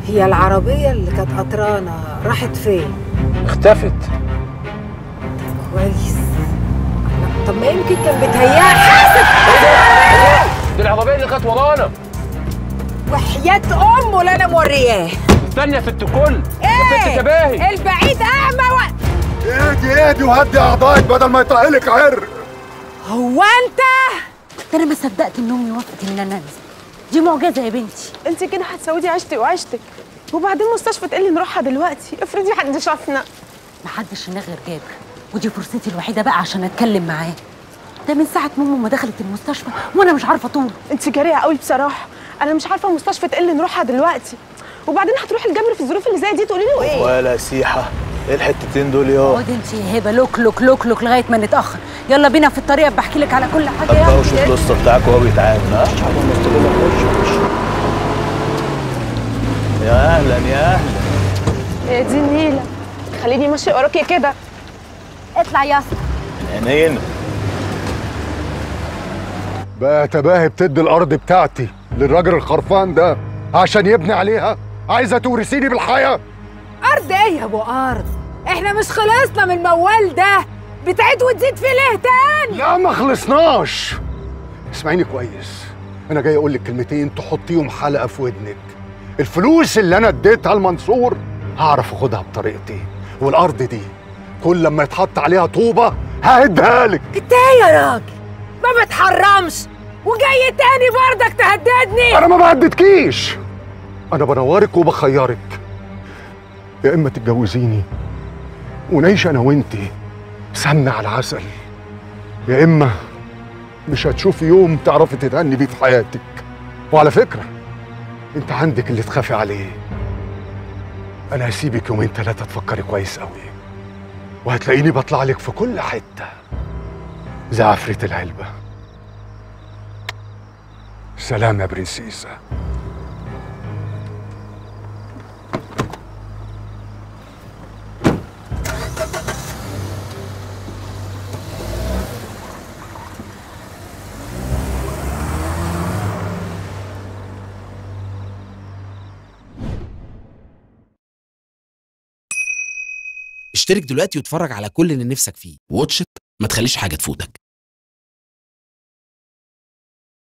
هي العربية اللي كانت قطرانة راحت فين؟ اختفت. كويس. طب ما يمكن كان بيتهيأ. دي العربية اللي كانت ورانا. وحياة أمه اللي أنا مورياه. استنى يا ست الكل. إيه؟ يا ست تباهي. البعيد أعمى اهدي وهدي أعضائك بدل ما يطهلك عرق. هو أنت؟ ده أنا ما صدقت إن أمي وافقت إن أنا أنزل. دي معجزة يا بنتي. انت كده هتسودي عيشتي وعيشتك، وبعدين مستشفى تقلي نروحها دلوقتي، افرضي حد شافنا. محدش هنا غير جابر، ودي فرصتي الوحيدة بقى عشان أتكلم معاه. ده من ساعة ماما ما دخلت المستشفى وأنا مش عارفة أطول. انت جريئة قوي بصراحة، أنا مش عارفة مستشفى تقلي نروحها دلوقتي، وبعدين هتروحي الجبر في الظروف اللي زي دي تقولي له ايه؟ ولا سيحة، ايه الحتتين دول يا؟ اقعدي انت يا هبة لوك لوك لوك لوك لغاية ما نتأخر. يلا بينا في الطريق بحكي لك على كل حاجة. طب بقى وشوف القصة بتاعك وهو بيتعامل. ها؟ يا أهلا يا أهلا. يا دي النيلة، خليني ماشي وراكي كده. اطلع يا اسطى. عينينا. بقى تباهي بتدي الارض بتاعتي للراجل الخرفان ده عشان يبني عليها؟ عايزه تورثيني بالحياه؟ أرض إيه يا أبو أرض؟ إحنا مش خلصنا من الموال ده، بتعيد وتزيد في ليه تاني؟ لا ما خلصناش. اسمعيني كويس، انا جاي اقول لك كلمتين تحطيهم حلقه في ودنك. الفلوس اللي انا اديتها لمنصور هعرف اخدها بطريقتي، والارض دي كل لما يتحط عليها طوبه ههدها لك. أنت إيه يا راجل؟ ما بتحرمش وجاي تاني برضك تهددني؟ انا ما بهددكيش، انا بنورك وبخيرك. يا اما تتجوزيني ونعيش انا وانتي سمنه على العسل، يا اما مش هتشوفي يوم تعرفي تتهني بيه في حياتك. وعلى فكره انت عندك اللي تخافي عليه. انا هسيبك يومين ثلاثه تفكري كويس قوي، وهتلاقيني بطلع لك في كل حته زي عفريت العلبه. سلام يا برنسيسه. اشترك دلوقتي واتفرج على كل اللي نفسك فيه. واتش إت، ما تخليش حاجة تفوتك.